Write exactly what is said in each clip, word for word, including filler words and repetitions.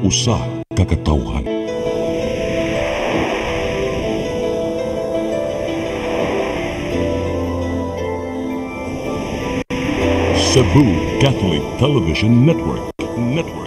usa ka katawhan. Cebu Catholic Television Network. Network.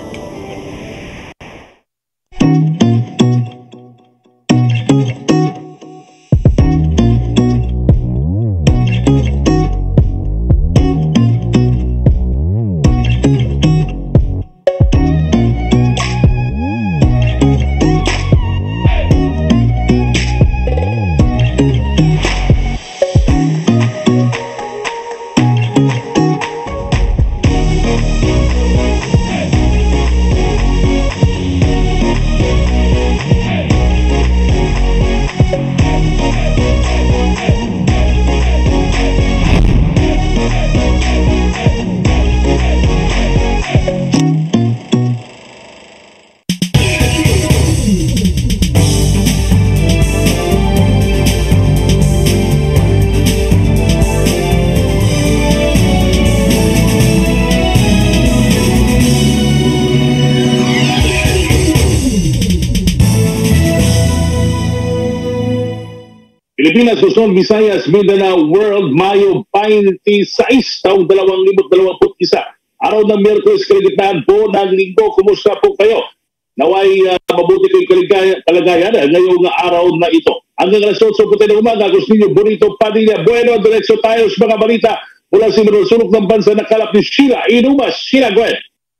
Pilipinas, Luzon, Visayas, Mindanao, World, Mayo twenty-six, taong dalawang libo dalawampu't isa. Araw ng Miyerkules, kaligtaan po ng linggo. Kumusta po kayo? Naway uh, mabuti kayong kalagayan uh, ngayong araw na ito. Hanggang alas otso puti ng umaga, Agustinio Bonito Padilla. Bueno, diretso tayo sa mga balita mula sa sulok ng bansa na kalap ni Sheila Inumas. Sheila, Gwen.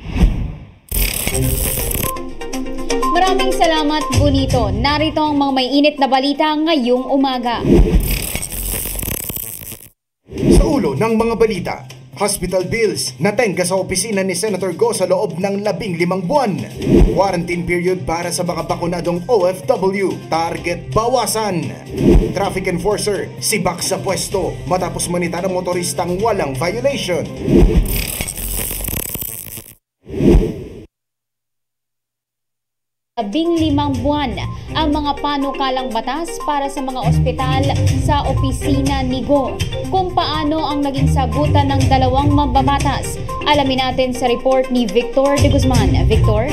Maraming salamat, Bonito. Narito ang mga may init na balita ngayong umaga. Sa ulo ng mga balita, hospital bills natengga sa opisina ni Senator Go sa loob ng labing limang buwan. Quarantine period para sa mga bakunadong O F W, target bawasan. Traffic enforcer, sibak sa pwesto matapos manita ng motoristang walang violation. Labing limang buwan ang mga panukalang batas para sa mga ospital sa opisina ni Go. Kung paano ang naging sagutan ng dalawang mambabatas, alamin natin sa report ni Victor de Guzman. Victor?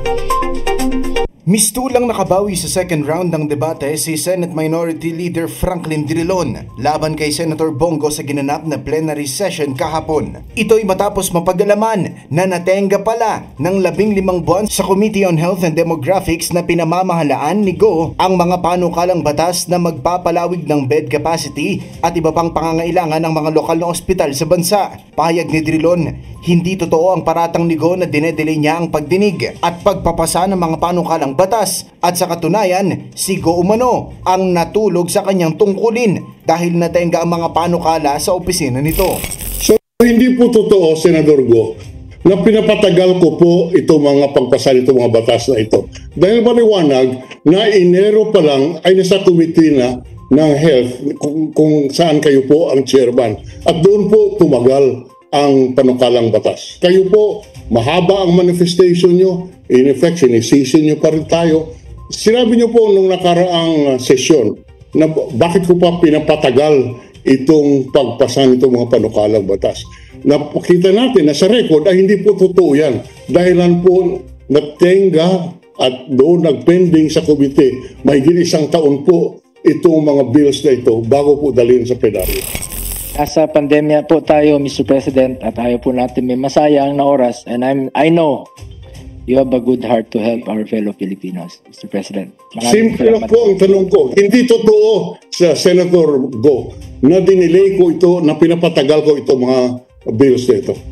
Mistulang nakabawi sa second round ng debate si Senate Minority Leader Franklin Drilon laban kay Senator Bongo sa ginanap na plenary session kahapon. Ito'y matapos mapag-alaman na natenga pala ng labing limang buwan sa Committee on Health and Demographics na pinamamahalaan ni Go ang mga panukalang batas na magpapalawig ng bed capacity at iba pang pangangailangan ng mga lokal na ospital sa bansa. Pahayag ni Drilon, hindi totoo ang paratang ni Go na dinedelay niya ang pagdinig at pagpapasa ng mga panukalang batas at sa katunayan, si Go umano ang natulog sa kanyang tungkulin dahil natenga ang mga panukala sa opisina nito. So hindi po totoo, Senador Go, na pinapatagal ko po ito mga pagpasa nito mga batas na ito. Dahil maliwanag na Enero pa lang ay nasa committee na ng health kung, kung saan kayo po ang chairman. At doon po tumagal ang panukalang batas. Kayo po, mahaba ang manifestation nyo, in effect, sinisisi nyo pa rin tayo. Sinabi nyo po nung nakaraang sesyon na bakit ko pa pinapatagal itong pagpasa nitong mga panukalang batas. Napakita natin na sa record ay hindi po totoo yan. Dahilan po natenga at doon nagpending sa komite, mahigit isang taon po itong mga bills na ito bago po dalhin sa plenaryo. Nasa pandemya po tayo, Mister President, at ayaw po natin may masayang na oras. And I'm, I know you have a good heart to help our fellow Filipinos, Mister President. Maraming simple lang po ang tanong ko. Hindi totoo sa Senator Go na dinelay ko ito, na pinapatagal ko ito mga bills na ito.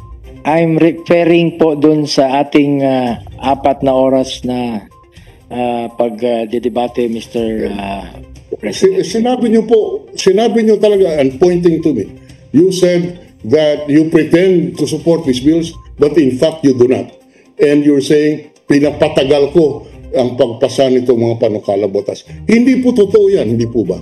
I'm referring po dun sa ating uh, apat na oras na uh, pag-debate, uh, Mister Uh, President. Sinabi niyo po, sinabi niyo talaga, and pointing to me, you said that you pretend to support these bills, but in fact you do not. And you're saying, pinapatagal ko ang pagpasa nitong mga panukalang batas. Hindi po totoo yan, hindi po ba?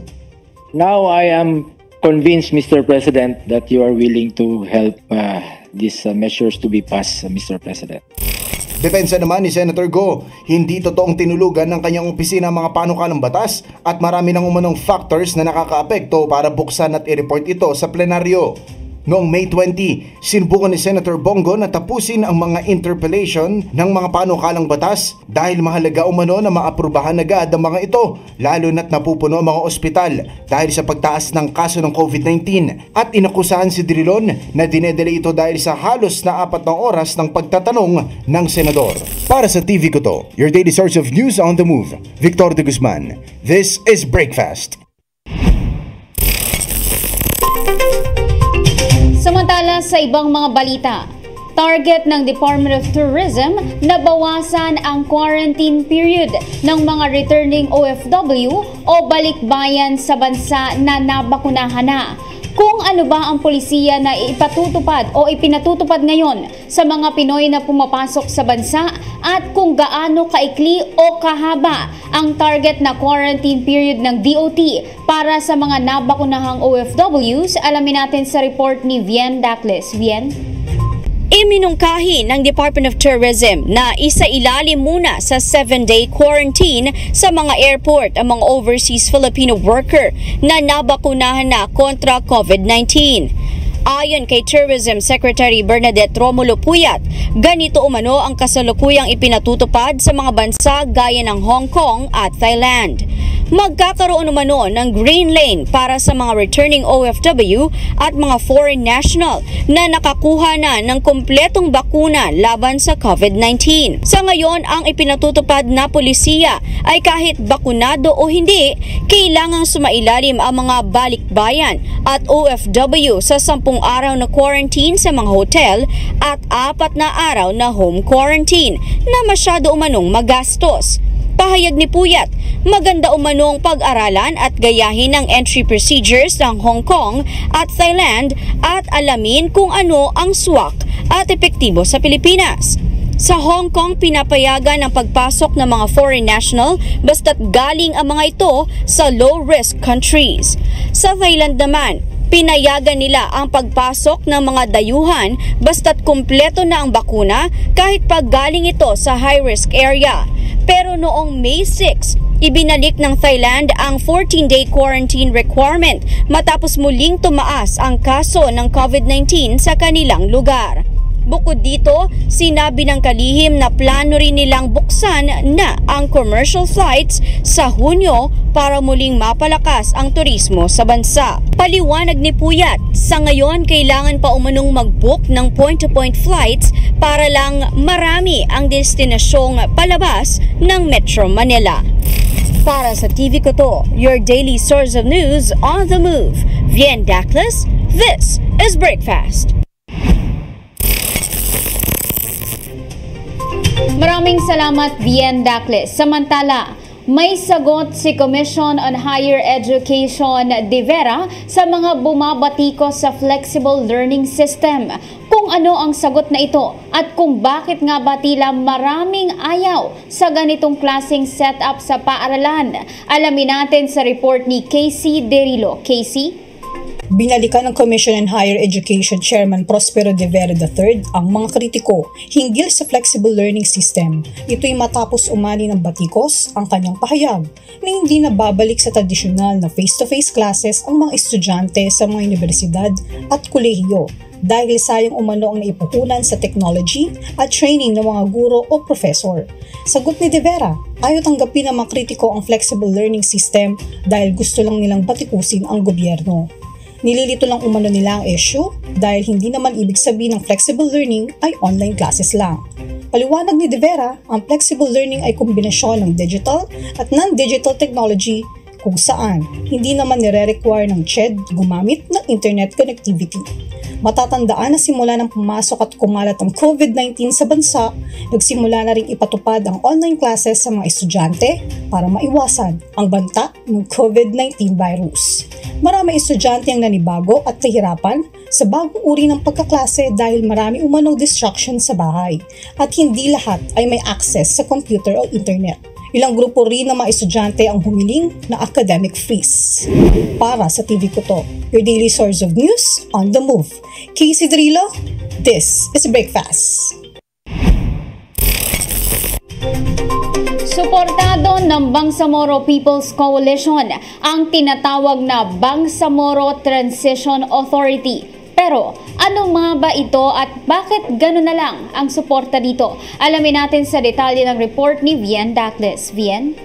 Now I am convinced, Mister President, that you are willing to help uh, these uh, measures to be passed, uh, Mister President. Depensa naman ni Senator Go, hindi totoong tinulugan ng kanyang opisina ang mga panukalang batas at marami ng umanong factors na nakakaapekto para buksan at i-report ito sa plenaryo. Noong May twenty, sinubukan ni Senator Bongo na tapusin ang mga interpellation ng mga panukalang batas dahil mahalaga umano na maaprubahan agad ang mga ito, lalo na't napupuno ang mga ospital dahil sa pagtaas ng kaso ng COVID nineteen, at inakusahan si Drilon na dinedelay ito dahil sa halos na apat na oras ng pagtatanong ng senador. Para sa T V ko to, your daily source of news on the move, Victor de Guzman. This is Breakfast. Samantala sa ibang mga balita, target ng Department of Tourism na bawasan ang quarantine period ng mga returning O F W o balikbayan sa bansa na nabakunahan na. Kung ano ba ang polisiya na ipatutupad o ipinatutupad ngayon sa mga Pinoy na pumapasok sa bansa at kung gaano kaikli o kahaba ang target na quarantine period ng D O T para sa mga nabakunahang O F Ws, alamin natin sa report ni Vien Dacles. Vien? Iminungkahi ng Department of Tourism na isailalim muna sa seven-day quarantine sa mga airport ang mga overseas Filipino worker na nabakunahan na kontra COVID nineteen. Ayon kay Tourism Secretary Bernadette Romulo Puyat, ganito umano ang kasalukuyang ipinatutupad sa mga bansa gaya ng Hong Kong at Thailand. Magkakaroon umano ng green lane para sa mga returning O F W at mga foreign national na nakakuha na ng kumpletong bakuna laban sa COVID nineteen. Sa ngayon, ang ipinatutupad na polisiya ay kahit bakunado o hindi, kailangang sumailalim ang mga balikbayan at O F W sa sampung araw na quarantine sa mga hotel at apat na araw na home quarantine na masyado umanong magastos. Pahayag ni Puyat, maganda umanong pag-aralan at gayahin ang entry procedures ng Hong Kong at Thailand at alamin kung ano ang swak at epektibo sa Pilipinas. Sa Hong Kong, pinapayagan ang pagpasok ng mga foreign national basta't galing ang mga ito sa low-risk countries. Sa Thailand naman, pinayagan nila ang pagpasok ng mga dayuhan basta't kumpleto na ang bakuna kahit pag galing ito sa high-risk area. Pero noong May six, ibinalik ng Thailand ang fourteen-day quarantine requirement matapos muling tumaas ang kaso ng COVID nineteen sa kanilang lugar. Bukod dito, sinabi ng kalihim na plano rin nilang buksan na ang commercial flights sa Hunyo para muling mapalakas ang turismo sa bansa. Paliwanag ni Puyat, sa ngayon kailangan pa umanong mag-book ng point-to-point flights para lang marami ang destinasyong palabas ng Metro Manila. Para sa T V ko to, your daily source of news on the move. Vien Dacles, this is Breakfast. Maraming salamat, Vien Dacles. Samantala, may sagot si Commission on Higher Education de Vera sa mga bumabatikos sa flexible learning system. Kung ano ang sagot na ito at kung bakit nga ba tila maraming ayaw sa ganitong klaseng setup sa paaralan, alamin natin sa report ni Casey Derilo. Casey? Binalikan ng Commission on Higher Education Chairman Prospero de Vera the third ang mga kritiko hinggil sa flexible learning system. Ito'y matapos umani ng batikos ang kanyang pahayag na hindi na babalik sa tradisyonal na face-to-face classes ang mga estudyante sa mga universidad at kolehiyo dahil sayang umano ang naipuhunan sa technology at training ng mga guro o professor. Sagot ni De Vera, ayaw tanggapin ng mga kritiko ang flexible learning system dahil gusto lang nilang batikusin ang gobyerno. Nililito lang umano nila ang issue dahil hindi naman ibig sabihin ng flexible learning ay online classes lang. Paliwanag ni De Vera, ang flexible learning ay kombinasyon ng digital at non-digital technology kung saan hindi naman nire-require ng C H E D gumamit ng internet connectivity. Matatandaan na simula ng pumasok at kumalat ang COVID nineteen sa bansa, nagsimula na rin ipatupad ang online classes sa mga estudyante para maiwasan ang banta ng COVID nineteen virus. Marami estudyante ang nanibago at nahirapan sa bagong uri ng pagkaklase dahil marami umanong distraction sa bahay at hindi lahat ay may access sa computer o internet. Ilang grupo rin ng mga estudyante ang humiling na academic freeze. Para sa T V ko to, your daily source of news on the move. Casey Drillo, this is Breakfast. Suportado ng Bangsamoro People's Coalition ang tinatawag na Bangsamoro Transition Authority Pero ano mga ba ito at bakit gano'n na lang ang suporta dito? Alamin natin sa detalye ng report ni Vian Dacles. Vian?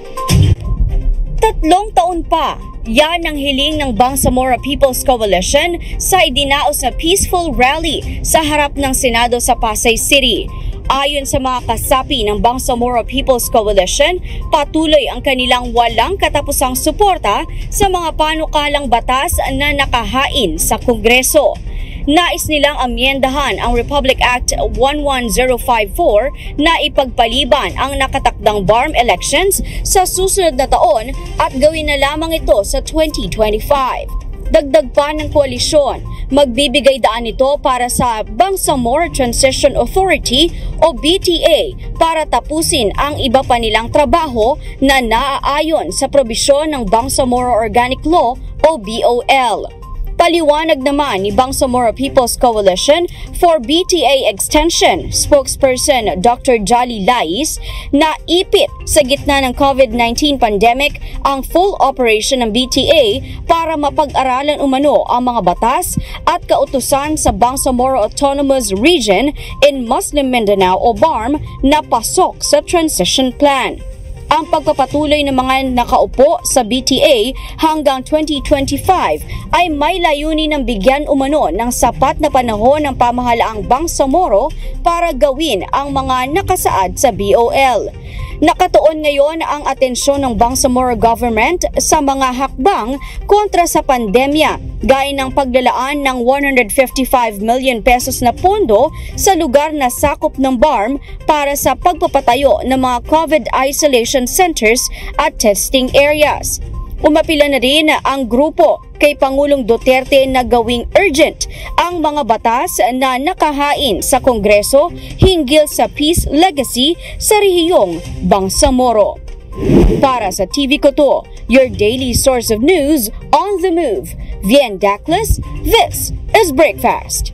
Tatlong taon pa, yan ang hiling ng Bangsamoro People's Coalition sa idinaos na peaceful rally sa harap ng Senado sa Pasay City. Ayon sa mga kasapi ng Bangsamoro People's Coalition, patuloy ang kanilang walang katapusang suporta sa mga panukalang batas na nakahain sa Kongreso. Nais nilang amyendahan ang Republic Act one one zero five four na ipagpaliban ang nakatakdang B A R M elections sa susunod na taon at gawin na lamang ito sa twenty twenty-five. Dagdag pa ng koalisyon, magbibigay daan ito para sa Bangsamoro Transition Authority o B T A para tapusin ang iba pa nilang trabaho na naaayon sa probisyon ng Bangsamoro Organic Law o B O L. Paliwanag naman ni Bangsamoro People's Coalition for B T A Extension spokesperson Doctor Jolly Lais na ipit sa gitna ng COVID nineteen pandemic ang full operation ng B T A para mapag-aralan umano ang mga batas at kautusan sa Bangsamoro Autonomous Region in Muslim Mindanao o B A R M na pasok sa transition plan. Ang pagpapatuloy ng mga nakaupo sa B T A hanggang twenty twenty-five ay may layunin ng bigyan umano ng sapat na panahon ng pamahalaang Bangsamoro para gawin ang mga nakasaad sa B O L. Nakatuon ngayon ang atensyon ng Bangsamoro government sa mga hakbang kontra sa pandemya, gaya ng paglalaan ng one hundred fifty-five million pesos na pondo sa lugar na sakop ng B A R M para sa pagpapatayo ng mga COVID isolation centers at testing areas. Umapila na rin ang grupo kay Pangulong Duterte na gawing urgent ang mga batas na nakahain sa Kongreso hinggil sa peace legacy sa rehiyong Bangsamoro. Para sa T V Koto, your daily source of news on the move, Vian Dacles, this is Breakfast.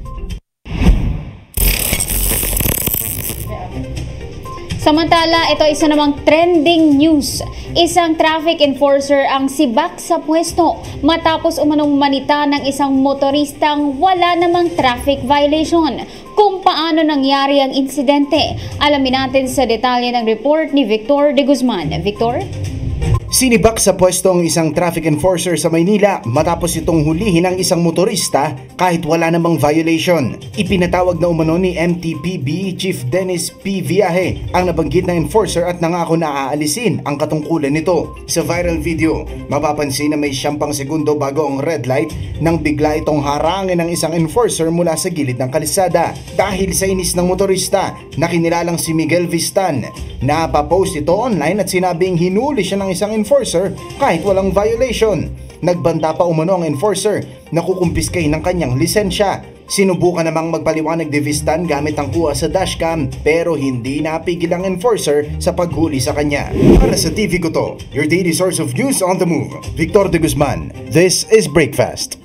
Samantala, ito isa namang trending news. Isang traffic enforcer ang sibak sa pwesto matapos umanong manita ng isang motoristang wala namang traffic violation. Kung paano nangyari ang insidente, alamin natin sa detalye ng report ni Victor de Guzman. Victor? Sinibak sa pwesto ang isang traffic enforcer sa Maynila matapos itong hulihin ng isang motorista kahit wala namang violation. Ipinatawag na umano ni M T P B Chief Dennis P. Viaje ang nabanggit na enforcer at nangako na aalisin ang katungkulan nito. Sa viral video, mapapansin na may siyam segundo bago ang red light nang bigla itong harangin ng isang enforcer mula sa gilid ng kalisada. Dahil sa inis ng motorista na kinilalang si Miguel Vistan, napapost ito online at sinabing hinuli siya ng isang enforcer kahit walang violation. Nagbanta pa umano ang enforcer na kukumpiskay ng kanyang lisensya. Sinubukan namang magpaliwanag ni Vistan gamit ang kuha sa dashcam pero hindi napigil ang enforcer sa paghuli sa kanya. Para sa T V Koto, your daily source of news on the move, Victor de Guzman. This is Breakfast.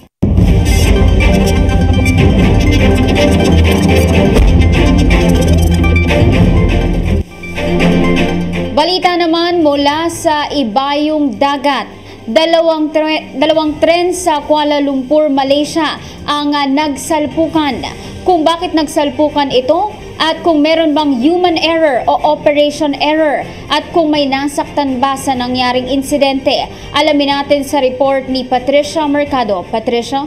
Balita naman mula sa Ibayong Dagat. Dalawang, tre- dalawang tren sa Kuala Lumpur, Malaysia ang uh, nagsalpukan. Kung bakit nagsalpukan ito at kung meron bang human error o operation error at kung may nasaktan ba sa nangyaring insidente, alamin natin sa report ni Patricia Mercado. Patricia?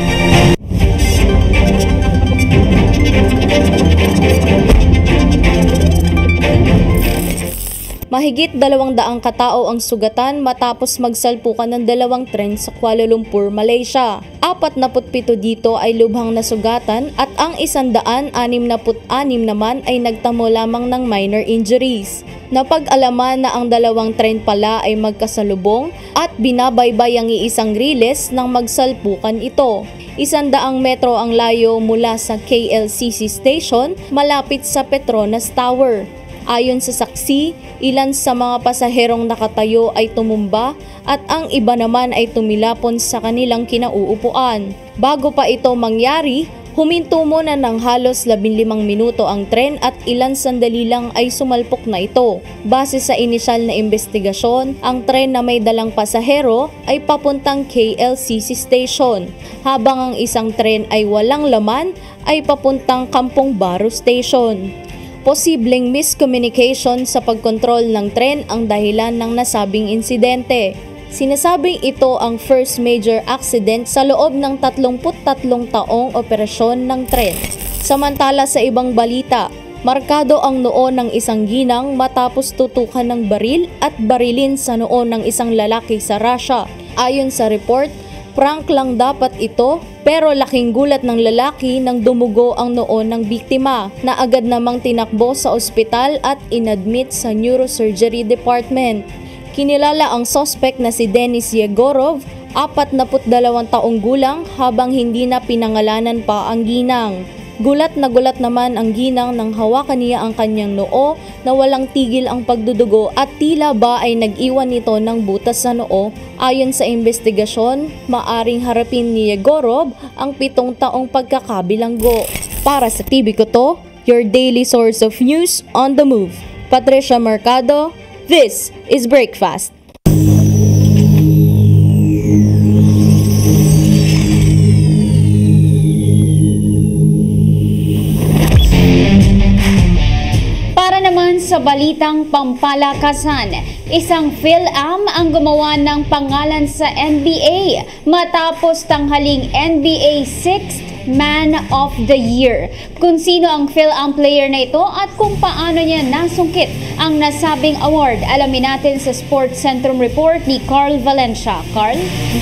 Mahigit dalawang daang katao ang sugatan matapos magsalpukan ng dalawang tren sa Kuala Lumpur, Malaysia. Apat na putpito dito ay lubhang nasugatan at ang isandaan anim na put-anim naman ay nagtamo lamang ng minor injuries. Napag-alaman na ang dalawang tren pala ay magkasalubong at binabaybay ang iisang riles nang magsalpukan ito. Isandaang metro ang layo mula sa K L C C station malapit sa Petronas Tower. Ayon sa saksi, ilan sa mga pasaherong nakatayo ay tumumba at ang iba naman ay tumilapon sa kanilang kinauupuan. Bago pa ito mangyari, Huminto muna ng halos labing limang minuto ang tren at ilan sandali lang ay sumalpok na ito. Base sa inisyal na investigasyon, ang tren na may dalang pasahero ay papuntang K L C C Station, habang ang isang tren ay walang laman ay papuntang Kampong Baro Station. Posibleng miscommunication sa pagkontrol ng tren ang dahilan ng nasabing insidente. Sinasabing ito ang first major accident sa loob ng tatlumput tatlong taong operasyon ng tren. Samantala sa ibang balita, markado ang noo ng isang ginang matapos tutukan ng baril at barilin sa noo ng isang lalaki sa Russia. Ayon sa report, prank lang dapat ito, pero laking gulat ng lalaki nang dumugo ang noo ng biktima na agad namang tinakbo sa ospital at inadmit sa neurosurgery department. Kinilala ang suspect na si Denis Yegorov, apat na dalawang taong gulang, habang hindi na pinangalanan pa ang ginang. Gulat na gulat naman ang ginang nang hawakan niya ang kanyang noo na walang tigil ang pagdudugo at tila ba ay nag-iwan nito ng butas sa noo. Ayon sa investigasyon, maaring harapin ni Yegorov ang pitong taong pagkakabilanggo. Para sa T V ko to, your daily source of news on the move. Patricia Mercado, this is Breakfast. Para naman sa balitang pampalakasan, isang PhilAm ang gumawa ng pangalan sa N B A matapos tanghaling N B A sixth Man of the Year. Kung sino ang PhilAm player na ito at kung paano niya nasungkit ang nasabing award, alamin natin sa Sports Centrum Report ni Carl Valencia. Carl?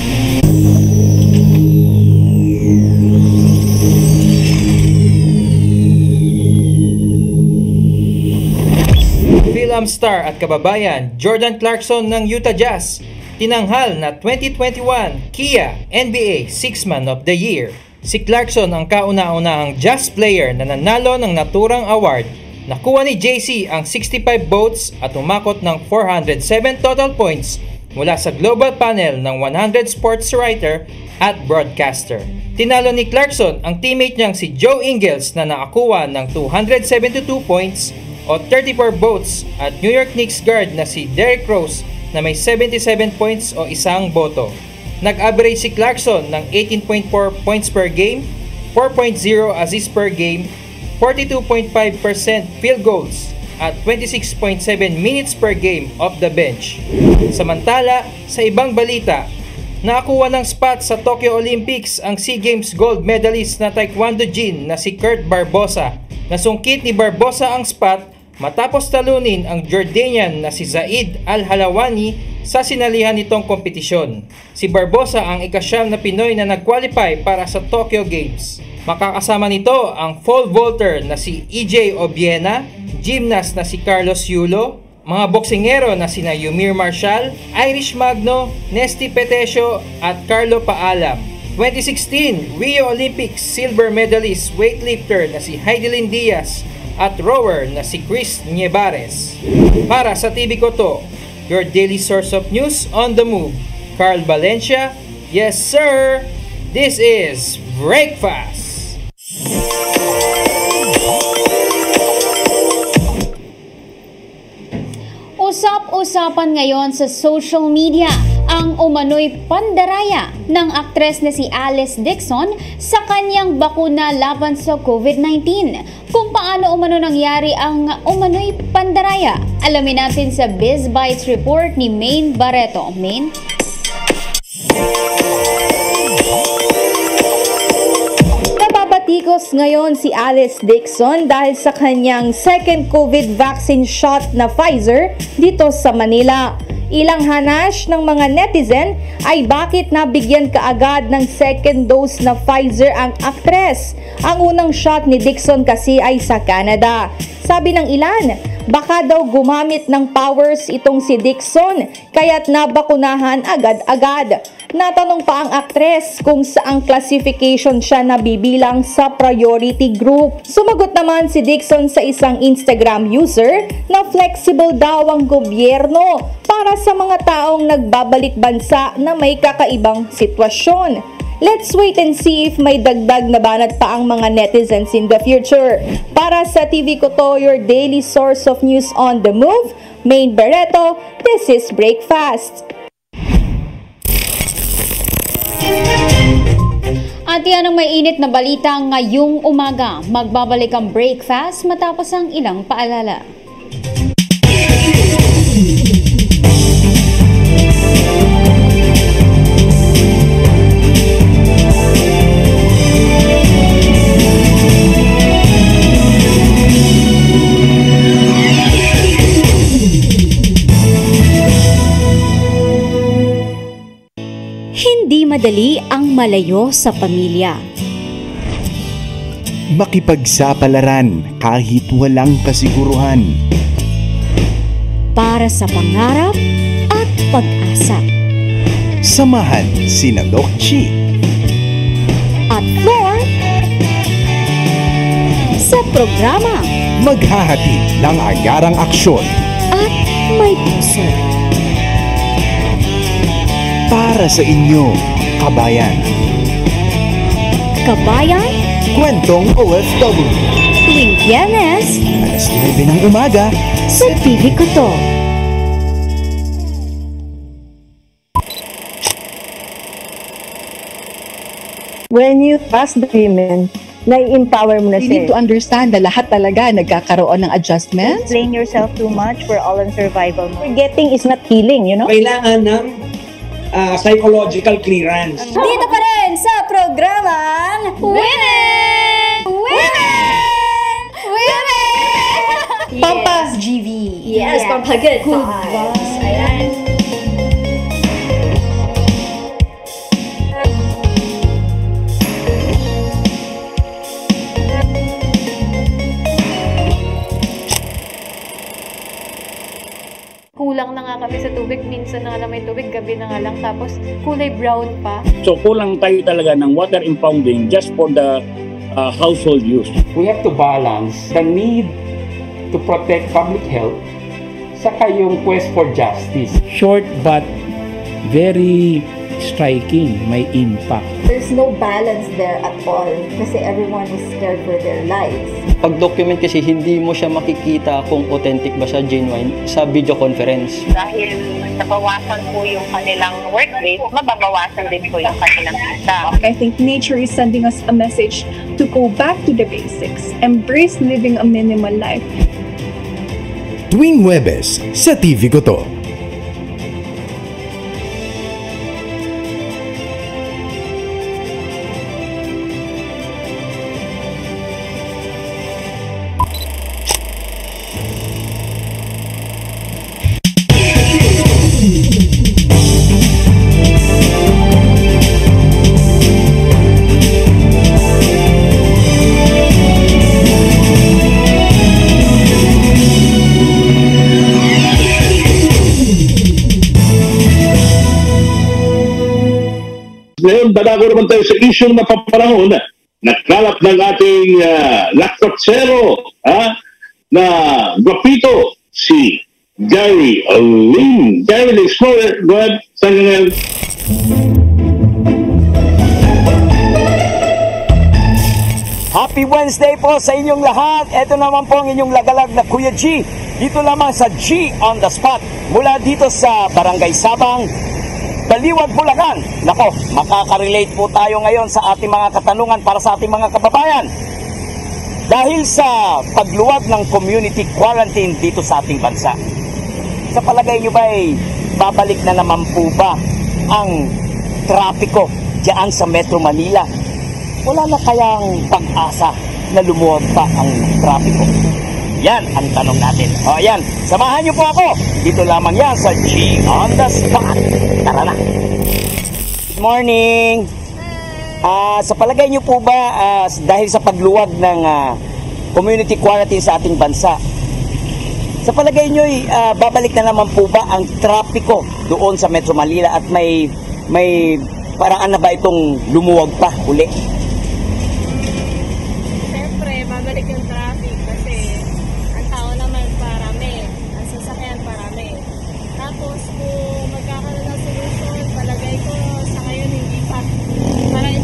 PhilAm star at kababayan Jordan Clarkson ng Utah Jazz tinanghal na twenty twenty-one Kia N B A sixth Man of the Year. Si Clarkson ang kauna-unahang Jazz player na nanalo ng naturang award. Nakuha ni J C ang sixty-five votes at umakot ng four hundred seven total points mula sa global panel ng one hundred sports writer at broadcaster. Tinalo ni Clarkson ang teammate niyang si Joe Ingles na nakakuha ng two hundred seventy-two points o thirty-four votes at New York Knicks guard na si Derrick Rose na may seventy-seven points o isang boto. Nag-average si Clarkson ng eighteen point four points per game, four point zero assists per game, forty-two point five percent field goals at twenty-six point seven minutes per game off the bench. Samantala, sa ibang balita, nakakuha ng spot sa Tokyo Olympics ang SEA Games gold medalist na Taekwondo Jin na si Kurt Barbosa. Nasungkit ni Barbosa ang spot matapos talunin ang Jordanian na si Zaid Al-Halawani sa sinalihan nitong kompetisyon. Si Barbosa ang ikasyam na Pinoy na nag-qualify para sa Tokyo Games. Makakasama nito ang pole vaulter na si E J Obiena, gymnast na si Carlos Yulo, mga boksingero na sina Yumir Marshall, Irish Magno, Nesty Petesio at Carlo Paalam. twenty sixteen Rio Olympics silver medalist weightlifter na si Heidelin Diaz at rower na si Chris Niebares. Para sa T V ko to, your daily source of news on the move, Carl Valencia. Yes sir, this is Breakfast. Usap-usapan ngayon sa social media ang umano'y pandaraya ng aktres na si Alice Dixon sa kanyang bakuna laban sa COVID nineteen. Kung paano umano nangyari ang umano'y pandaraya, alamin natin sa Biz Bites report ni Maine Barreto. Maine? Nababatikos ngayon si Alice Dixon dahil sa kanyang second COVID vaccine shot na Pfizer dito sa Manila. Ilang hanash ng mga netizen ay bakit nabigyan kaagad ng second dose na Pfizer ang aktres. Ang unang shot ni Dixon kasi ay sa Canada. Sabi ng ilan, baka daw gumamit ng powers itong si Dixon kaya't nabakunahan agad-agad. Natanong pa ang aktres kung saang classification siya nabibilang sa priority group. Sumagot naman si Dixon sa isang Instagram user na flexible daw ang gobyerno para sa mga taong nagbabalik bansa na may kakaibang sitwasyon. Let's wait and see if may dagdag na banat pa ang mga netizens in the future. Para sa T V Koto, your daily source of news on the move, Main Barreto, this is Breakfast. At yan ang may init na balita ngayong umaga. Magbabalik ang Breakfast matapos ang ilang paalala. Hindi madali ang malayo sa pamilya. Makipagsapalaran kahit walang kasiguruhan. Para sa pangarap at pag-asa. Samahan sina Doc Chi At Flor sa programa maghahatid ng agarang aksyon at may puso. para sa inyo, kabayan. Kabayan? Kwentong O F W. Tuwing Biyernes, alas nuwebe ng umaga, sa T V Koto. When you trust the women, nai-empower mo na You siya. need to understand na lahat talaga nagkakaroon ng adjustments. Explain yourself too much, we're all on survival mode. Forgetting is not healing, you know? Kailangan ng uh, psychological clearance. Dito pa rin sa programang Women! Women! Women! Pampas G V. Yes, Yeah. pampagood Good vibes. Ayan. Kulang na nga kami sa tubig, minsan na nga lang may tubig, gabi na nga lang, tapos kulay brown pa. So kulang tayo talaga ng water impounding just for the uh, household use. We have to balance the need to protect public health saka yung quest for justice. Short but very striking, may impact. There's no balance there at all kasi everyone is scared for their lives. Pag document kasi hindi mo siya makikita kung authentic ba siya, genuine, sa video conference. Dahil nabawasan po yung kanilang work rate, mababawasan din po yung kanilang kita. I think nature is sending us a message to go back to the basics, embrace living a minimal life. Tuwing Huwebes sa T V Koto. Ngayon, dadago naman tayo sa isyong napapanahon na nakalap ng ating uh, lakwatsero ha, na gwapito, si Gary Lim. Gary the Explorer, go ahead. Saan ka ngayon? Happy Wednesday po sa inyong lahat. Ito naman po ang inyong lagalag na Kuya G. Dito lamang sa G on the Spot. Mula dito sa Barangay Sabang, Baliwag, Bulacan. Nako, makaka-relate po tayo ngayon sa ating mga katanungan para sa ating mga kababayan. Dahil sa pagluwag ng community quarantine dito sa ating bansa. Sa palagay nyo ba ay babalik na naman po ba ang trapiko diyan sa Metro Manila? Wala na kayang pag-asa na lumuwag pa ang trapiko? Yan ang tanong natin. O yan, samahan niyo po ako. Dito lamang yan sa G on the Spot. Tara na. Good morning. Uh, sa palagay niyo po ba, uh, dahil sa pagluwag ng uh, community quarantine sa ating bansa, sa palagay niyo, uh, babalik na naman po ba ang trapiko doon sa Metro Manila at may, may paraan na ba itong lumuwag pa uli? Siyempre, babalik yung traffic kasi ang tao naman parami, ang sasakyan parami. Tapos kung magkakaroon ng solusyon, palagay ko sa ngayon hindi pa. Para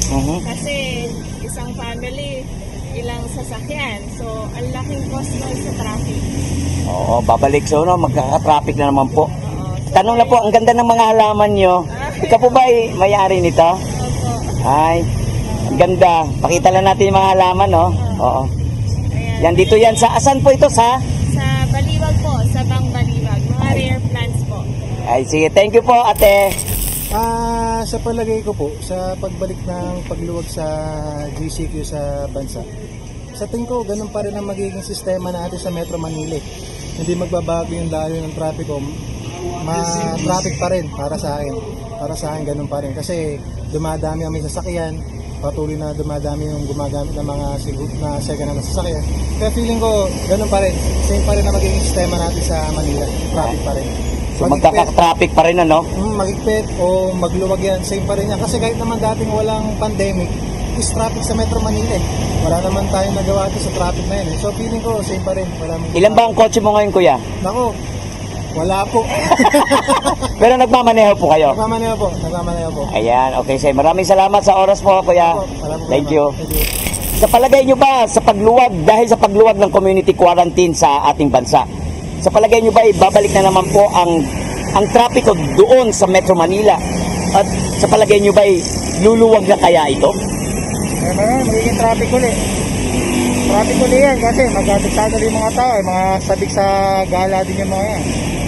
Uh-huh. Kasi isang family, ilang sasakyan. So, ang laking cost nun sa traffic. Oo, babalik. So, no, magkaka-traffic na naman po. Tanong na po, ang ganda ng mga halaman nyo. Ikaw po ba ay may-ari nito? Ay, ang ganda. Pakita lang natin yung mga halaman, no? Oo. Yan, dito yan. Sa asan po ito? Sa? Sa Baliwag po, sa Bang Baliwag. Mga rare plants po. Ay, sige. Thank you po, ate. Ah, sa palagay ko po, sa pagbalik ng pagluwag sa G C Q sa bansa, sa tingin ko, ganun pa rin ang magiging sistema natin sa Metro Manila. Hindi magbabago yung layo ng trapiko. Ma-traffic pa rin para sa akin. Para sa akin, ganun pa rin. Kasi dumadami ang may sasakyan, patuloy na dumadami yung gumagamit ng mga sigut na second hand na sasakyan. Kaya feeling ko, ganun pa rin. Same pa rin ang magiging sistema natin sa Manila. Traffic pa rin. So magkaka-traffic pa rin, ano? Mm, magigpit o magluwag yan, same pa rin yan. Kasi kahit naman dating walang pandemic, is traffic sa Metro Manila eh. Wala naman tayong nagawa ito sa traffic na yun eh. So feeling ko, same pa rin. Wala Ilan ba ang kotse mo ngayon, kuya? Nako, wala po. Pero nagmamaneho po kayo? Nagmamaneho po, nagmamaneho po. Ayan, okay sir. Maraming salamat sa oras mo, kuya. Thank you. Thank you. Sa palagay nyo ba, sa pagluwag, dahil sa pagluwag ng community quarantine sa ating bansa, sa palagay nyo ba, babalik na naman po ang ang trapiko doon sa Metro Manila? At sa palagay nyo ba, luluwag na kaya ito? Eh, man, magiging traffic ulit. Traffic ulit yan kasi magkatiksado rin mga tao, eh, mga sabik sa gala din yung mga yan.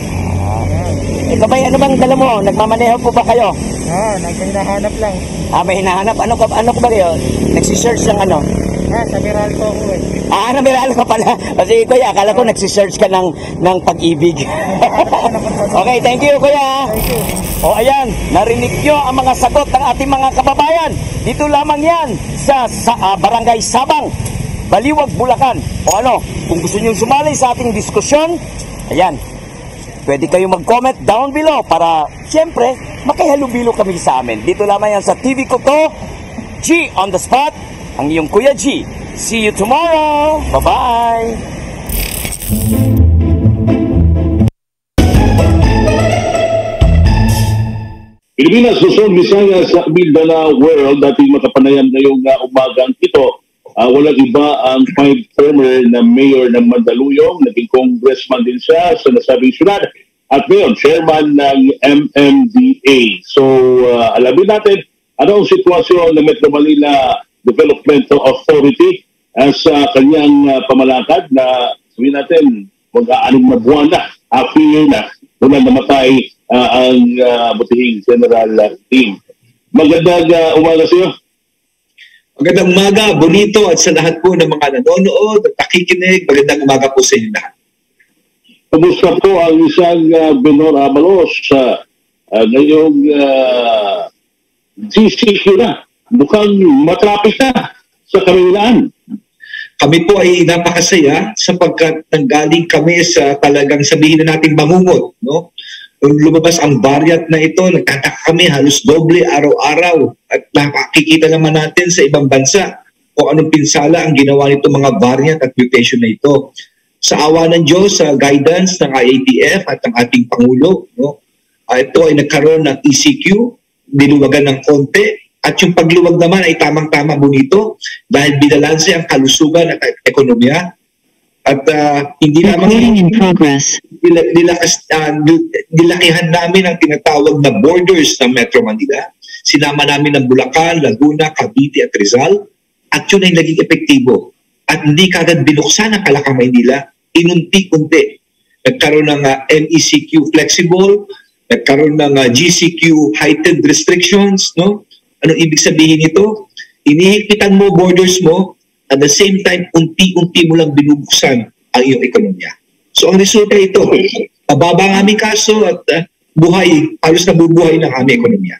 Ito ba, ano bang dala mo? Nagmamaneho po ba kayo? Ah, naghinahanap lang. Ah, may hinahanap. Ano ka, ano ka ba kayo? Nagsisearch ng ano? Ah, sa Meralco ako eh. Ah, na Meralco ka pala. Kasi kuya, akala ko nagsisearch ka ng, ng pag-ibig. Okay, thank you kuya. Thank you. O ayan, narinig nyo ang mga sagot ng ating mga kababayan. Dito lamang yan sa, sa uh, Barangay Sabang, Baliwag, Bulacan. O ano, kung gusto nyo sumali sa ating diskusyon, ayan, pwede kayong mag-comment down below para, siyempre, makihalubilo kami sa amin. Dito lamang yan sa T V ko to, G on the Spot, ang iyong Kuya G. See you tomorrow. Bye-bye. Pilipinas, Luzon, Visayas, Mindanao, World, dating makapanayam ngayong uh, umagang ito. Uh, walang iba ang five-termer na mayor ng Mandaluyong, naging congressman din siya sa nasabing syudad, at ngayon, chairman ng M M D A. So, uh, alamin natin, ano ang sitwasyon ng Metro Manila Development Authority as uh, kanyang uh, pamalakad na, sabihin natin, mag-aanong na buwan na, half year na, mula namatay uh, ang uh, butihing general uh, team. Magandang uh, umaga sa iyo. Magandang umaga, Bonito, at sa lahat po ng mga nanonood at nakikinig, magandang umaga po sa inyo lahat. Kumusta po ang isang uh, Benor Abalos sa uh, uh, ngayong uh, G C Q na? Mukhang matrapik na sa Kamilaan. Kami po ay napakasaya sapagkat nanggaling kami sa talagang sabihin na natin bangungot, no? Nung lumabas ang variant na ito, nagtataka kami halos doble araw-araw at nakikita naman natin sa ibang bansa kung anong pinsala ang ginawa nito mga variant at mutation na ito. Sa awa ng Diyos, sa guidance ng I A T F at ng ating Pangulo, no? Uh, ito ay nagkaroon ng E C Q, diluwagan ng konti. At yung pagluwag naman ay tamang-tama, Bonito, dahil binalanse ang kalusugan at ekonomiya. At uh, hindi naman in progress. Nila, nilakas, uh, nilakihan namin ang tinatawag na borders ng Metro Manila. Sinama namin ng Bulacan, Laguna, Cavite at Rizal. At yun ay naging epektibo. At hindi kagad binuksan ang Kalakang Maynila, inunti-unti. Nagkaroon ng uh, M E C Q flexible, nagkaroon ng uh, G C Q heightened restrictions, no? Anong ibig sabihin nito? Inihigpitan mo borders mo, at the same time, unti-unti mo lang binubuksan ang iyong ekonomiya. So ang resulta ito, mababa ang aming kaso at uh, buhay, halos nabubuhay ng aming ekonomiya.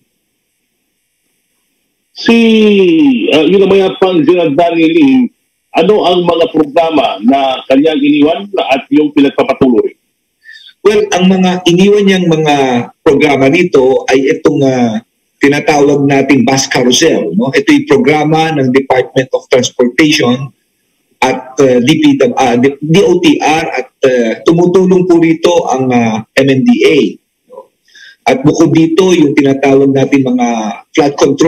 Si, uh, yun naman yung pang General Danny Lim, ano ang mga programa na kanyang iniwan at yung pinagpapatuloy? Well, ang mga iniwan niyang mga programa dito ay itong uh, tinatawag nating bus carousel. No? Ito yung programa ng Department of Transportation at uh, D P, uh, D O T R at uh, tumutulong po rito ang uh, M M D A. No? At bukod dito, yung tinatawag natin mga flood control.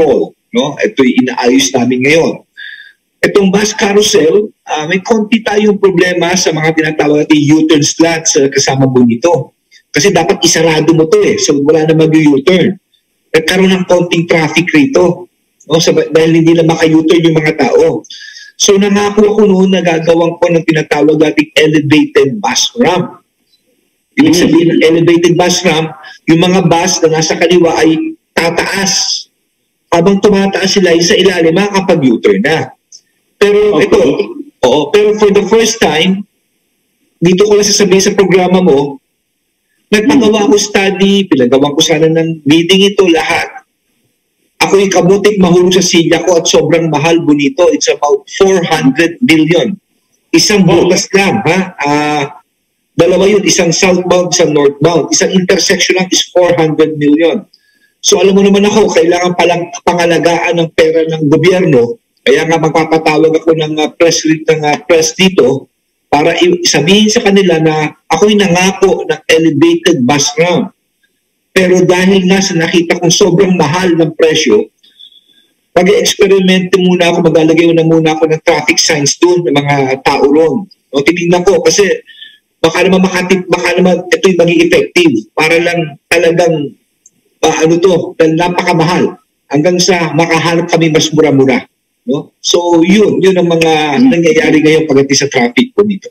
no? Ito'y inaayos namin ngayon. Itong bus carousel, uh, may konti tayong problema sa mga tinatawag natin U-turn slots uh, kasama Bonito. Kasi dapat isarado mo to eh, so wala na mag-U-turn. Nagkaroon ng konting traffic rito, no? So, dahil hindi na maka-U-turn yung mga tao. So nangako ako noon na gagawin ko ng tinatawag nating elevated bus ramp. Ibig sabihin ng elevated bus ramp, yung mga bus na nasa kaliwa ay tataas. Habang tumataas sila, sa ilalim makakapag-U-turn na. Pero okay. ito, oo, pero for the first time, dito ko lang sasabihin sa programa mo, nagpagawa ko study, pinagawa ko sana ng meeting ito, lahat. Ako yung kabutik mahulog sa silya ko at sobrang mahal, Bonito. It's about four hundred billion. Isang butas lang, ha? Uh, dalawa yun, isang southbound, isang northbound. Isang intersection lang is four hundred million. So alam mo naman ako, kailangan palang pangalagaan ng pera ng gobyerno. Kaya nga magpapatawag ako ng uh, press, ng, uh, press dito para sabihin sa kanila na ako'y nangako ng elevated bus ramp. Pero dahil nga sa nakita kong sobrang mahal ng presyo, mag-experimente muna ako, maglalagay na muna ako ng traffic signs doon ng mga tao ron. O, titignan ko kasi baka naman makatip, baka naman ito'y maging effective para lang talagang uh, ano to, napakamahal hanggang sa makahanap kami mas mura-mura. No? So yun, yun ang mga nangyayari ngayon pagdating sa traffic po dito.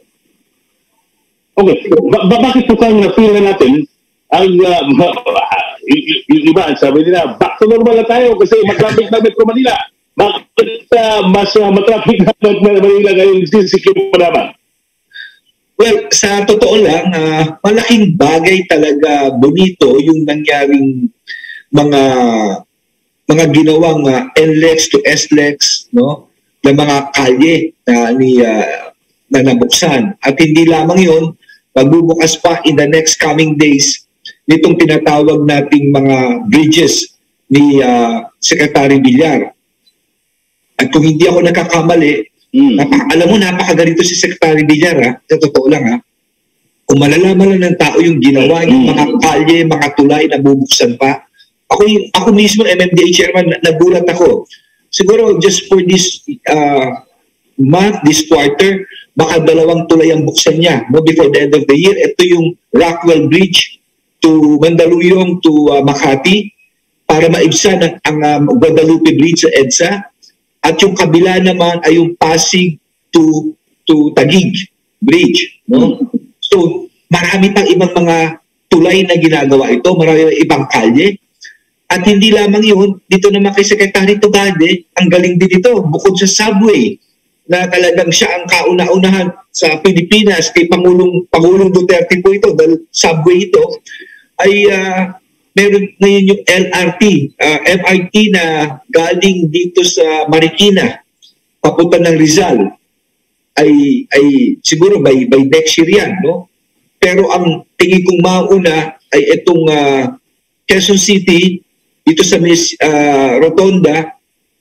Okay, ba ba bakit po kang na-feel na natin ang uh, yung iba, sabi nila, back to normal na tayo kasi matraffic na Metro Manila. Bakit uh, mas uh, matraffic na Manila ngayon sisikip pa naman? Well, sa totoo lang, uh, malaking bagay talaga, Bonito, yung nangyaring mga mga ginawang uh, N L E X to S L E X, no, na mga kalye na, ni, uh, na nabuksan. At hindi lamang yun, magbubukas pa in the next coming days nitong tinatawag nating mga bridges ni uh, Secretary Villar. At kung hindi ako nakakamali, mm. napaka, alam mo, napakaganito si Secretary Villar, ha? Sa totoo lang, ha? Kung malalaman lang ng tao yung ginawa, mm. yung mga kalye, mga tulay na bubuksan pa, Ako, ako mismo, M M D A chairman, nagulat ako. Siguro just for this uh, month, this quarter, baka dalawang tulay ang buksan niya. No? Before the end of the year, ito yung Rockwell Bridge to Mandaluyong to uh, Makati para maibsan ang, ang um, Guadalupe Bridge sa EDSA. At yung kabila naman ay yung Pasig to to Taguig Bridge. No? So, marami pang ibang mga tulay na ginagawa ito, marami ibang kalye. At hindi lamang yun, dito naman kay Secretary Tugade, ang galing din ito, bukod sa subway, na talagang siya ang kauna-unahan sa Pilipinas, kay Pangulong, Pangulong Duterte po ito, dahil subway ito, ay uh, meron ngayon yung L R T, uh, M R T na galing dito sa Marikina, papunta ng Rizal, ay, ay siguro by, by next year yan, no? Pero ang tingin kong mauna ay itong uh, Quezon City, dito sa Miss uh, Rotonda,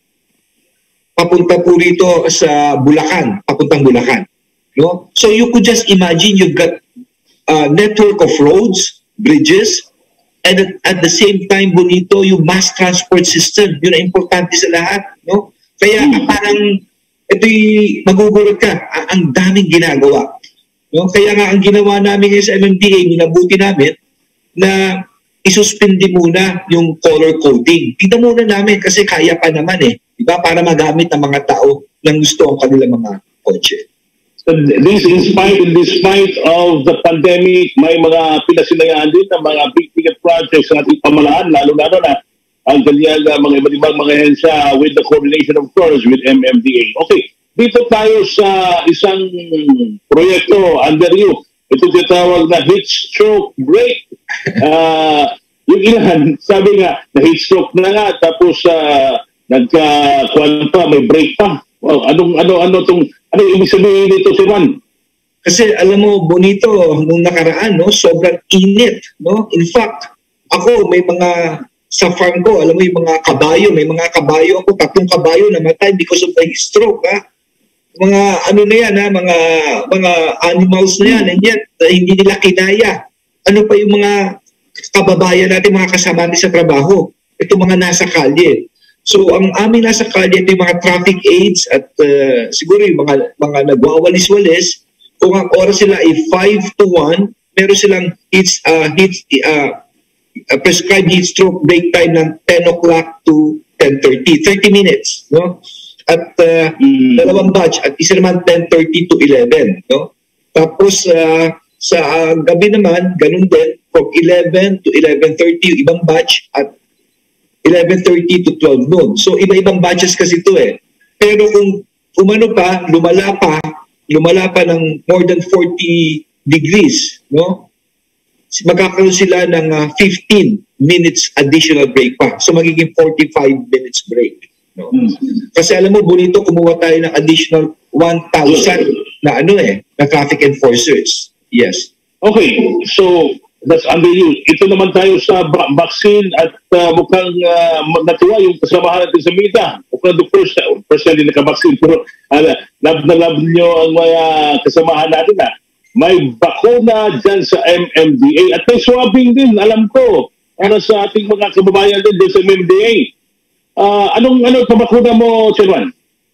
papunta po rito sa Bulacan, papuntang Bulacan. No? So you could just imagine you've got a network of roads, bridges, and at, at the same time, Bonito, yung mass transport system. Yun ang importante sa lahat. No? Kaya hmm. parang ito'y magugulat ka, ang daming ginagawa. No? Kaya nga ang ginawa namin sa M M D A, minabuti namin, na isuspindi muna yung color coding. Tignan muna namin kasi kaya pa naman eh. Diba? Para magamit ng mga tao ng gusto ang kanilang mga kotse. So this in spite, in despite of the pandemic, may mga pinasinayaan din ng mga big ticket projects sa ating pamalaan, lalo-lalo na ang kanyang uh, mga iba't ibang mga hensya with the coordination of course with M M D A. Okay, dito tayo sa isang proyekto under you. Ito tinatawag na heat stroke break. Uh, yung ilan, sabi nga, na heat stroke na nga, tapos uh, nagka-kuwan pa, may break pa. Wow, anong, ano, ano, tong, ano ibig sabihin dito, si Juan? Kasi alam mo, Bonito, nung nakaraan, no, sobrang init. No? In fact, ako, may mga, sa farm ko, alam mo yung mga kabayo, may mga kabayo ako, tatlong kabayo namatay because of the heat stroke, ha? Mga ano na yan, ha? Mga, mga animals na yan, and yet, uh, hindi nila kinaya. Ano pa yung mga kababayan natin, mga kasama natin sa trabaho? Ito mga nasa kalye. So ang aming nasa kalye, ito yung mga traffic aids at uh, siguro yung mga, mga nagwawalis-walis. Kung ang oras sila ay five to one, meron silang heat, uh, heat, uh, uh, prescribed heat stroke break time ng ten o'clock to ten thirty, thirty minutes. No? At uh, mm. dalawang batch at isa naman ten thirty to eleven. No? Tapos uh, sa uh, gabi naman, ganun din, from eleven to eleven thirty yung ibang batch at eleven thirty to twelve noon. So iba-ibang batches kasi ito eh. Pero kung umano pa, lumala pa, lumala pa ng more than forty degrees, no? Magkakaroon sila ng uh, fifteen minutes additional break pa. So magiging forty-five minutes break. No? Hmm. Kasi alam mo, Bonito, kumuha tayo ng additional one thousand na ano eh, na traffic enforcers. Yes. Okay, so that's underused. Ito naman tayo sa vaccine at uh, mukhang uh, natuwa yung kasamahan natin sa media. Mukhang the first, first time din naka-vaccine. Pero uh, love na love nyo ang mga kasamahan natin. Ha? May bakuna dyan sa M M D A at may swabbing din, alam ko, para sa ating mga kababayan din dyan sa M M D A. Uh, anong ano pabakuna mo, Chairman?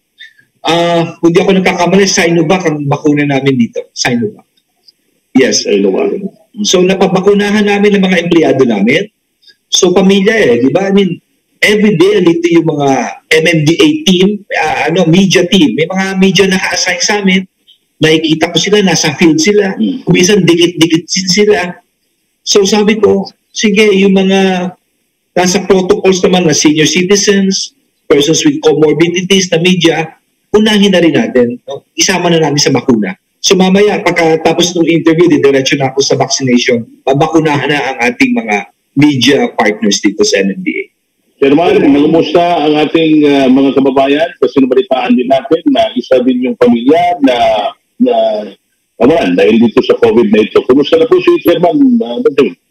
Uh, kung di ako nagkakamali, Sinovac ang bakuna namin dito. Sinovac. Yes. Sinovac. So napabakunahan namin ng mga empleyado namin. So pamilya eh, di ba? I mean, every day dito yung mga M M D A team, uh, ano, media team. May mga media naka-assign sa amin. Nakikita ko sila, nasa field sila. Kuminsan dikit-dikit sila. So sabi ko, sige, yung mga nasa protocols naman na senior citizens, persons with comorbidities na media, unahin na rin natin. No? Isama na namin sa bakuna. So mamaya, pagkatapos ng interview, didiretso na ako sa vaccination, mabakunahan na ang ating mga media partners dito sa M M D A. Chairman, nangumusta ang ating uh, mga kababayan kasi nabalitaan din natin na isa din yung pamilya na na aman, dahil dito sa COVID na ito. Kumusta na po si Chairman? Uh,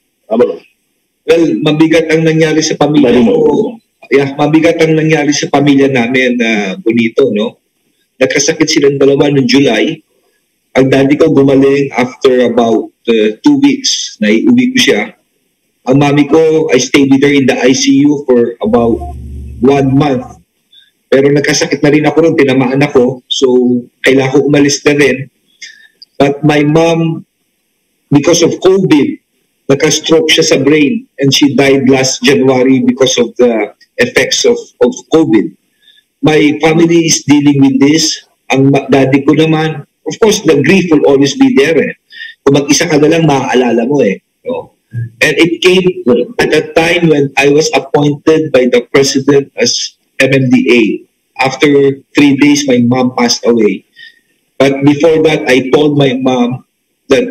well, mabigat ang nangyari sa pamilya ko. Yeah, mabigat ang nangyari sa pamilya namin na uh, Bonito, no? Nagkasakit silang dalawa noong July. Ang daddy ko gumaling after about uh, two weeks. Naiuwi ko siya. Ang mami ko, I stayed with her in the I C U for about one month. Pero nagkasakit na rin ako ron, tinamaan ako. So, kailangan ko umalis na rin. But my mom, because of COVID, naka-stroke siya sa brain and she died last January because of the effects of, of COVID. My family is dealing with this. Ang daddy ko naman, of course, the grief will always be there. Eh. Kung mag-isa ka na lang, maaalala mo eh. No? And it came at a time when I was appointed by the president as M M D A. After three days, my mom passed away. But before that, I told my mom that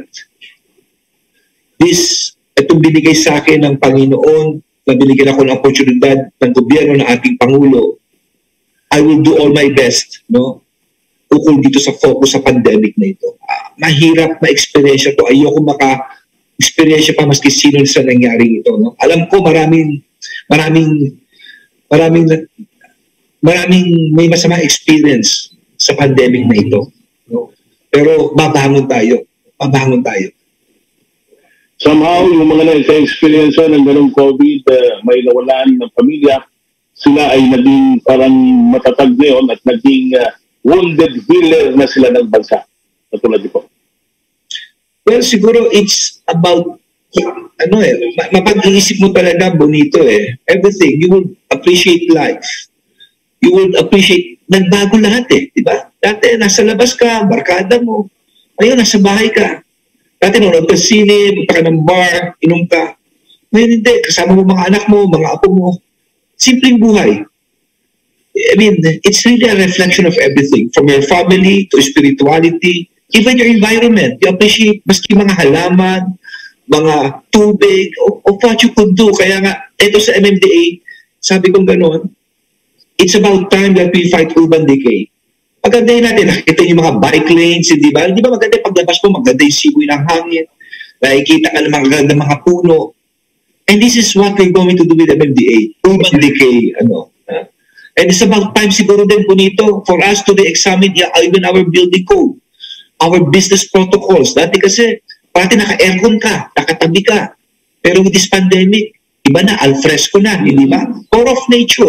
this, itong binigay sa akin ng Panginoon, na binigyan ako ng oportunidad ng gobyerno ng ating Pangulo, I will do all my best, no? Ukol dito sa focus sa pandemic na ito. Uh, mahirap ma-experience to. Ayoko maka-experience pa maski sino sa nangyari ito. No? Alam ko maraming, maraming, maraming, maraming may masama experience sa pandemic na ito. No? Pero babangon tayo. Babangon tayo. Somehow, yung mga nagka-experience ng ganong COVID, uh, may nawalan ng pamilya, sila ay naging parang matatag ngayon at naging uh, wounded healer na sila ng bansa. Katulad po. Well, siguro it's about, ano eh, mapag-iisip mo talaga, Bonito eh. Everything. You will appreciate life. You will appreciate, nagbago lahat eh. Diba? Dati, nasa labas ka, barkada mo. Ngayon, nasa bahay ka. Dati, nanonood ka sine, punta ka ng bar, inom ka. Ngayon, hindi. Kasama mo mga anak mo, mga apo mo. Simpleng buhay. I mean, it's really a reflection of everything, from your family to spirituality, even your environment. You appreciate maski mga halaman, mga tubig, of, of what you could do. Kaya nga, ito sa M M D A, sabi kong gano'n, it's about time that we fight urban decay. Magandahin natin, nakikita yung mga bike lanes, di ba? Di ba maganda paglabas mo, maganda yung simoy ng hangin, nakikita ka ng mga ganda mga puno. And this is what we're going to do with M M D A, urban decay, ano. Uh, And it's about time siguro din po nito for us to re-examine even our building code, our business protocols. Dati kasi, parati naka-aircon ka, nakatabi ka. Pero with this pandemic, iba na, al fresco na, hindi ba? Core of nature.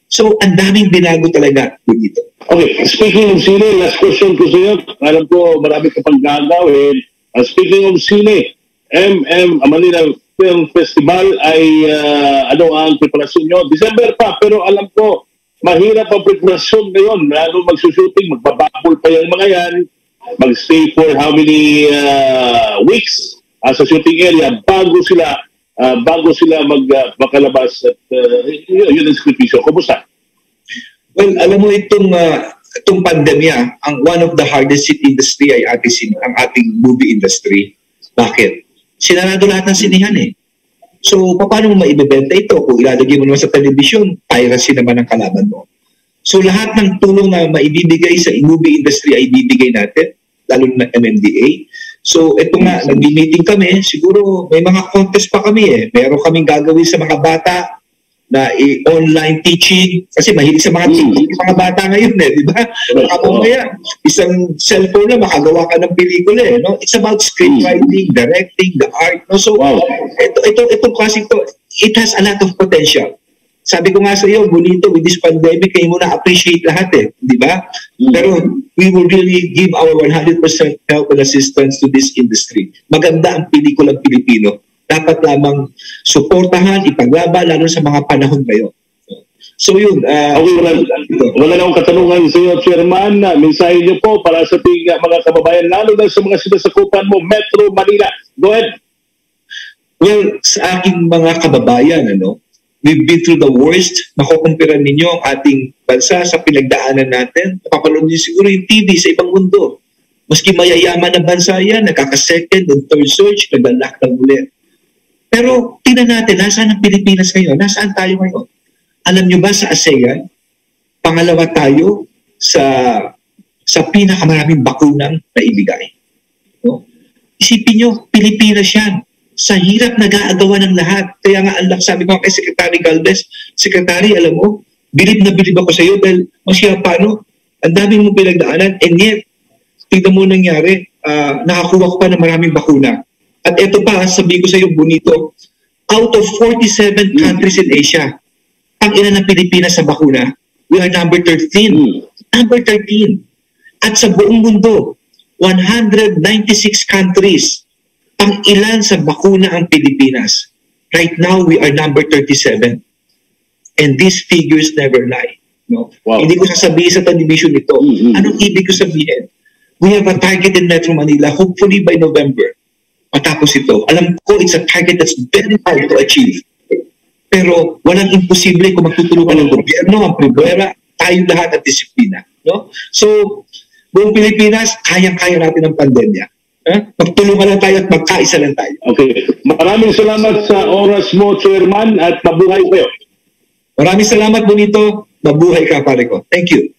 So, ang daming binago talaga dito. Okay, speaking of sine, last question ko sa iyo. Alam ko marami ka pang gagawin. Uh, speaking of sine, M M Manila Film Festival ay uh, ano ang preparasyon nyo? December pa, pero alam ko mahirap ang preparasyon ngayon. Lalo magsushooting, magbababol pa yung mga yan. Mag-stay for how many uh, weeks uh, sa shooting area bago sila uh, bago sila mag, uh, makalabas at uh, yun, yun ang sakripisyo. Kumusta? Well, alam mo itong uh, itong pandemya, ang one of the hardest hit industry ay ating ang ating movie industry. Bakit? Sinarado lahat ng sinihan eh. So, paano mo maibebenta ito? Kung ilalagay mo naman sa television, piracy naman ang kalaban mo. So, lahat ng tulong na maibibigay sa movie industry ay ibibigay natin, lalo na M M D A. So, ito nga, nag-meeting kami, siguro may mga contest pa kami eh. Meron kaming gagawin sa mga bata, na eh, online teaching kasi mahilig sa mga teaching mga bata ngayon eh, di ba? Mamaya, isang cellphone na makagawa ka ng pelikula eh, no? It's about screenwriting, directing, the art, no? So, wow. ito, ito, itong klaseng to, it has a lot of potential. Sabi ko nga sa iyo, Bonito, with this pandemic, kayo muna appreciate lahat eh, di ba? Mm. Pero we will really give our one hundred percent help and assistance to this industry. Maganda ang pelikulang Pilipino. Dapat lamang suportahan, ipaglaban, lalo sa mga panahon ngayon. So yun. Uh, okay, wala, wala na akong katanungan sa iyo, Chairman. Mensahe niyo po para sa ating mga kababayan, lalo na sa mga sinasakupan mo, Metro Manila. Go ahead. Well, sa aking mga kababayan, ano, we've been through the worst. Makukumpiran ninyo ang ating bansa sa pinagdaanan natin. Napapanood niyo siguro yung T V sa ibang mundo. Maski mayayaman na bansa yan, nakaka-second and third surge, nag-lockdown ulit. Pero tingnan natin, nasaan ang Pilipinas ngayon? Nasaan tayo ngayon? Alam nyo ba sa ASEAN, pangalawa tayo sa sa pinakamaraming bakunang naibigay. No? Isipin nyo, Pilipinas yan. Sa hirap nag-aagawa ng lahat. Kaya nga, alam, sabi ko kay Secretary Galvez, Secretary, alam mo, bilib na bilib ako sa iyo dahil masya paano, ang daming mong pinagdaanan, and yet, tignan mo nangyari, uh, nakakuha ko pa ng maraming bakuna. At ito pa, sabi ko sa iyo, Bonito, out of forty-seven countries in Asia, ang ilan ng Pilipinas sa bakuna, we are number thirteen. Number thirteen. At sa buong mundo, one hundred ninety-six countries, ang ilan sa bakuna ang Pilipinas. Right now, we are number thirty-seven. And these figures never lie. No? Wow. Hindi ko sasabihin sa television ito. Mm-hmm. Anong ibig ko sabihin? We have a target in Metro Manila, hopefully by November. Matapos ito, alam ko it's a target that's very hard to achieve. Pero walang imposible kung magtutulungan ng gobyerno, ang pribera, tayo lahat at disiplina. No? So, buong Pilipinas, kayang-kaya natin ang pandemya. Eh? Magtulungan lang tayo at magkaisa lang tayo. Okay. Maraming salamat sa oras mo, Chairman, at mabuhay kayo. Maraming salamat, Bonito. Mabuhay ka, pare ko. Thank you.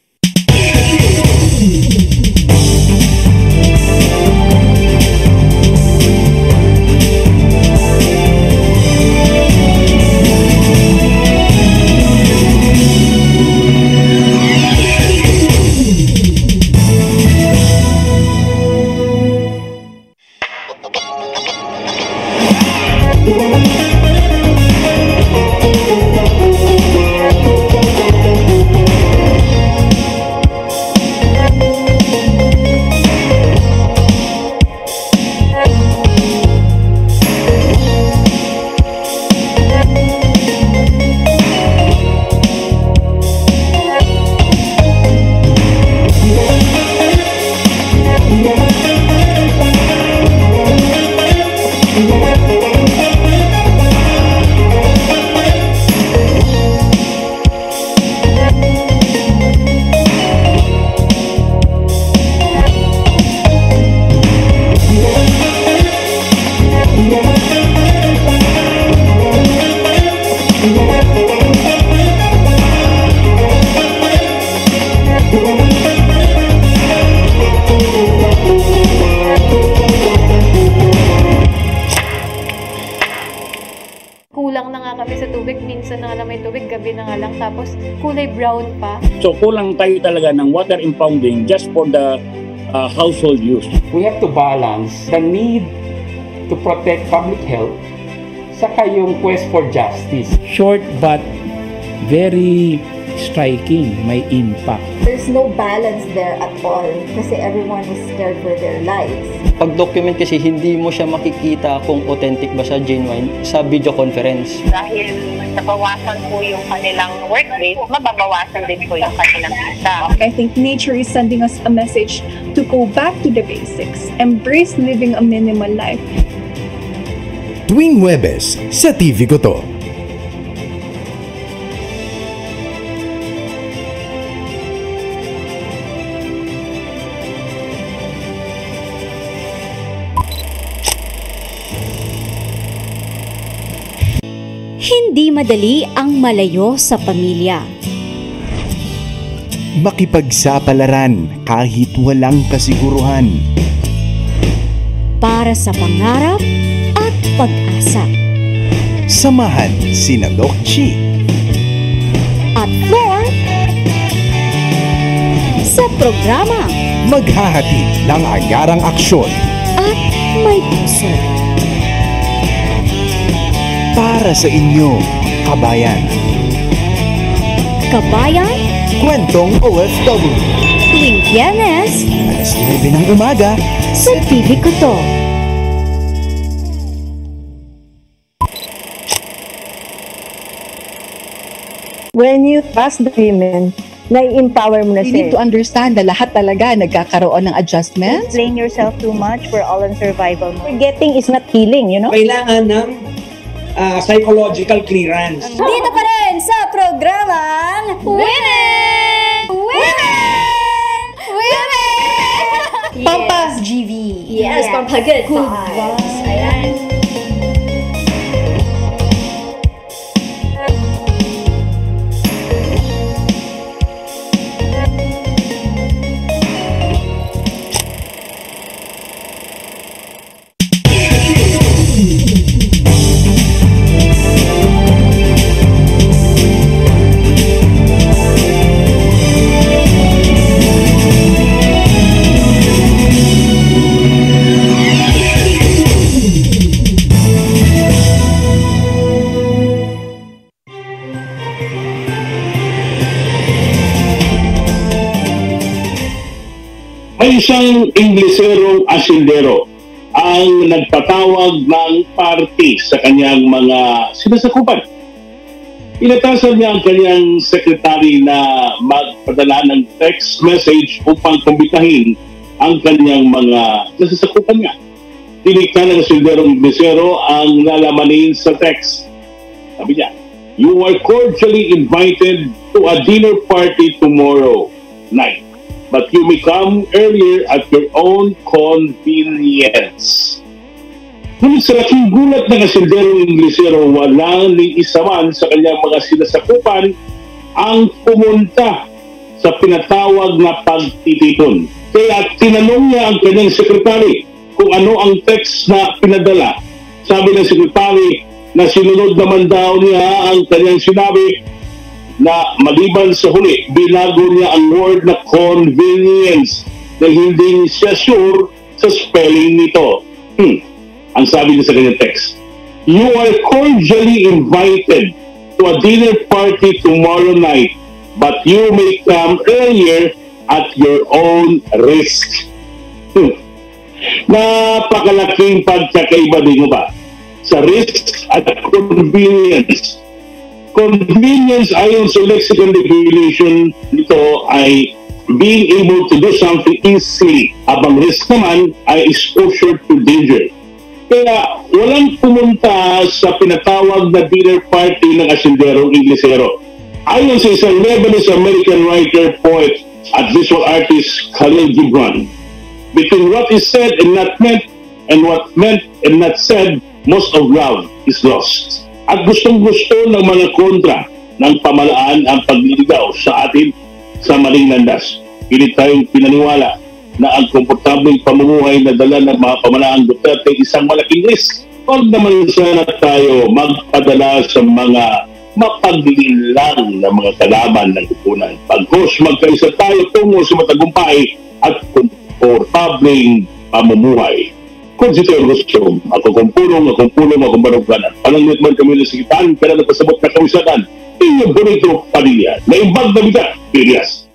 Kulang na nga kami sa tubig. Minsan na nga lang may tubig, gabi na nga lang. Tapos kulay brown pa. So kulang tayo talaga ng water impounding just for the uh, household use. We have to balance the need to protect public health saka yung quest for justice. Short but very striking, may impact. There's no balance there at all kasi everyone was scared for their lives. Pag document kasi hindi mo siya makikita kung authentic ba siya, genuine, sa video conference. Dahil nabawasan po yung kanilang work rate, mababawasan din po yung kanilang kita. I think nature is sending us a message to go back to the basics, embrace living a minimal life. Tuwing Huwebes sa T V ko to. Hindi madali ang malayo sa pamilya. Makipagsapalaran kahit walang kasiguruhan. Para sa pangarap at pag-asa. Samahan sina Doc G at Flor sa programa maghahatid ng agarang aksyon at may puso. Para sa inyo, kabayan. Kabayan? Kwentong O F W. Tuwing Biyernes, alas nuwebe ng umaga, sa T V ko to. When you trust the women, nai-empower mo na You siya. need to understand na lahat talaga nagkakaroon ng adjustment. Explain yourself too much, we're all in survival mode. Forgetting is not healing, you know? Kailangan ng uh, psychological clearance. Dito pa rin sa programang Women! Women! Women! Pampas G V. Yes, yeah. Pampagood vibes. Ayan. May isang Ingleserong asindero ang nagpatawag ng party sa kanyang mga sinasakupan. Inatasan niya ang kanyang sekretary na magpadala ng text message upang kumbitahin ang kanyang mga nasasakupan niya. Tinikta ng asinderong Inglesero ang lalamanin sa text. Sabi niya, "You are cordially invited to a dinner party tomorrow night. But you may come earlier at your own convenience." Ngunit sa laking gulat ng asinderong Inglesero, wala ni isa man sa kanyang mga sinasakupan ang pumunta sa pinatawag na pagtitipon. Kaya tinanong niya ang kanyang sekretary kung ano ang text na pinadala. Sabi ng sekretary na sinunod naman daw niya ang kanyang sinabi, na maliban sa huli, binago niya ang word na convenience na hindi siya sure sa spelling nito. Hmm. Ang sabi niya sa kanyang text, "You are cordially invited to a dinner party tomorrow night, but you may come earlier at your own risk." Hmm. Napakalaking pagkakaiba din mo ba sa risk at convenience. Convenience ayon sa lexicon definition nito ay being able to do something easily, habang risk naman ay exposure to danger. Kaya walang pumunta sa pinatawag na dinner party ng asinderong Inglesero. Ayon sa isang Lebanese-American writer, poet at visual artist Khalil Gibran, between what is said and not meant and what meant and not said, most of love is lost. At gustong-gusto ng mga kontra ng pamalaan ang pagliligaw sa atin sa maling landas. Hindi tayong pinaniwala na ang komportableng pamumuhay na dala ng mga pamalaang Duterte isang malaking risk. Huwag naman sana tayo magpadala sa mga mapaglilang na mga kalaban ng lipunan. Pagkos magkaisa tayo tungo sa matagumpay at komportableng pamumuhay. Kung si Teo gusto, ako kung pulong, akong pulong, akong baruganan. Palangit man kami na sikitan, kaya napasabot na kawisakan. Inyong bonito pamilya. Naimbag na bita, Pilias.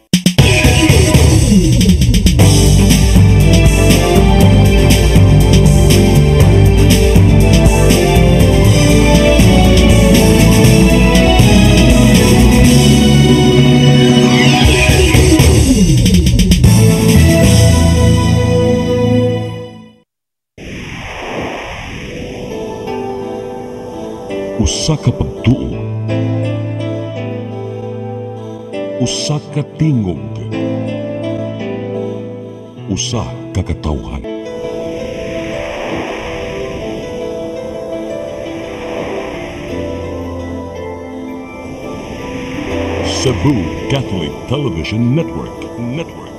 Usa ka pagtuo, usa ka tingog, usa ka katawhan. Cebu Catholic Television Network Network